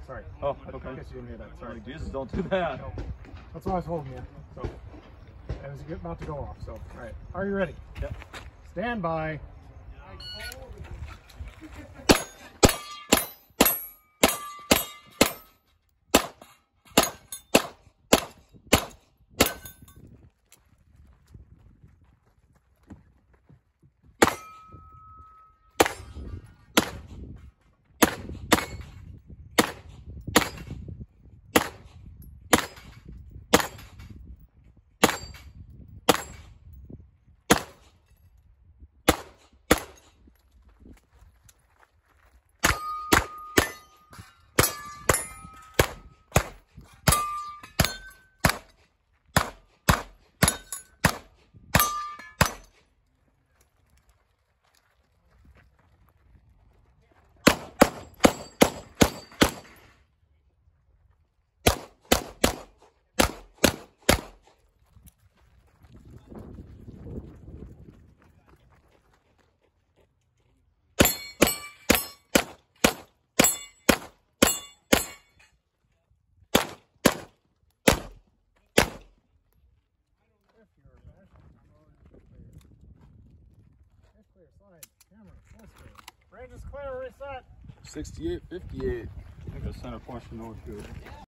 sorry. Oh, I okay. guess you didn't hear that. Sorry. Jesus, don't do that. No. That's why I was holding you. So, I was about to go off. So, all right. Are you ready? Yep. Stand by. Clear, slide, camera, full screen. Range is clear, reset. 68, 58. I think the center portion over here.